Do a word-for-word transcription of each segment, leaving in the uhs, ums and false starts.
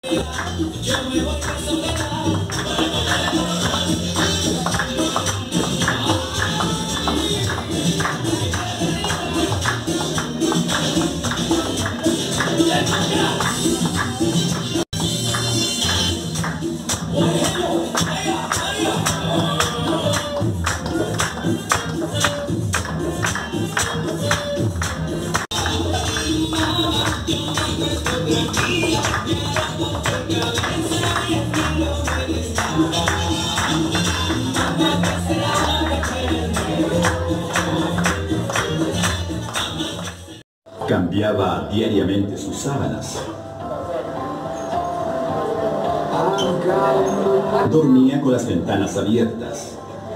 Cambiaba diariamente sus sábanas. Dormía con las ventanas abiertas.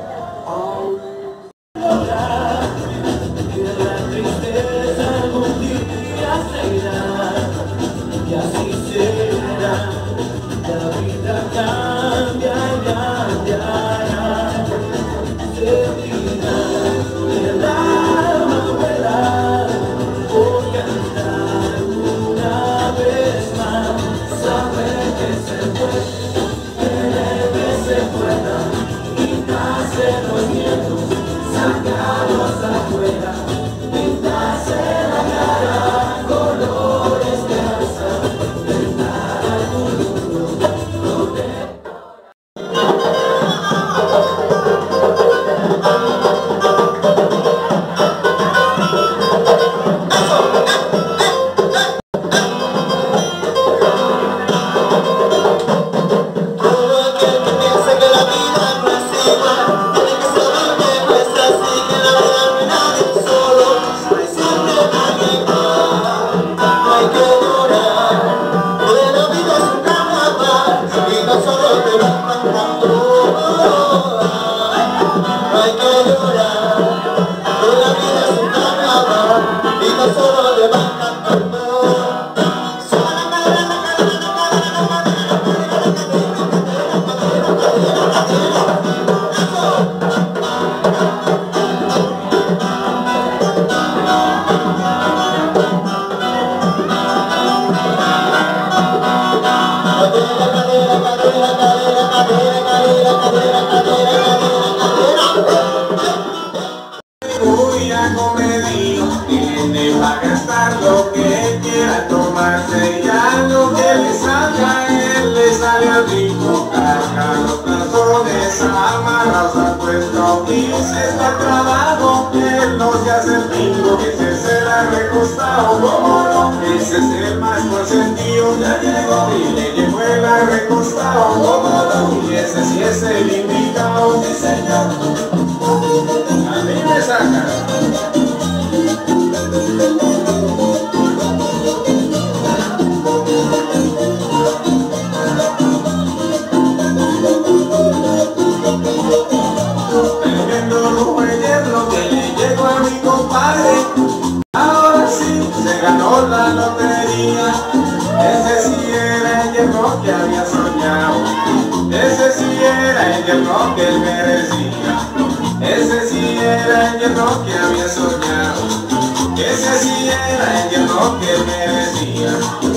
Muy acomedido, tiene para gastar lo que quiera tomarse, ya lo que le salga, él le sale al rico, carga los calzones amarrados al puesto, dice está el trabajo, él no se hace el pingo, ese será recostado, como no, ese es el más consentido, ya llegó y le llegó el recostado, como no, y ese sí es el indicado, sí señor. A mí me saca. Tremendo lujo de hierro que le llegó a mi compadre. Ahora sí se ganó la lotería. Ese sí era el yerno que había soñado. Ese sí era el yerno que él merecía. Ese sí era el yerno que había soñado. Ese sí era el yerno que él merecía.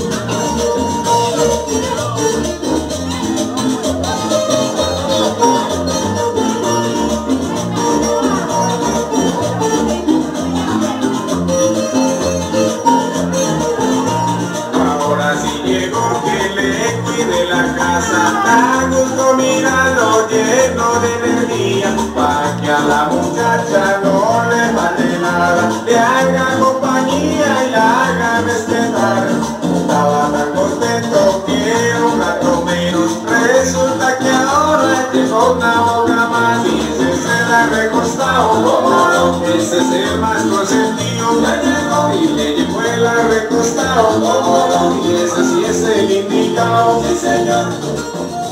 Ahora sí llegó que le cuide la casa. A gusto mirarlo lleno de energía, para que a la muchacha no le vale nada, le haga compañía y la haga respetar. Estaba tan contento que era un gato menos, resulta que ahora llegó una boca más y ese se la ha recostado, como no, ese es el más consentido, ya llegó y le llegó el recostado, como no, y ese sí es el indicado, sí señor.